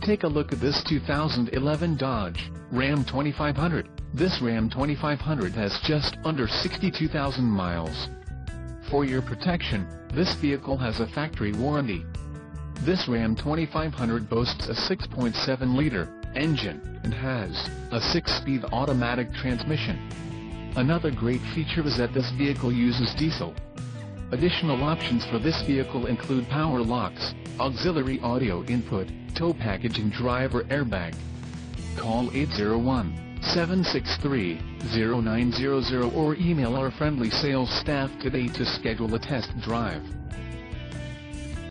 Take a look at this 2011 Dodge Ram 2500. This Ram 2500 has just under 62,000 miles. For your protection, this vehicle has a factory warranty. This Ram 2500 boasts a 6.7-liter engine and has a 6-speed automatic transmission. Another great feature is that this vehicle uses diesel. Additional options for this vehicle include power locks, auxiliary audio input, tow package and driver airbag. Call 801-763-0900 or email our friendly sales staff today to schedule a test drive.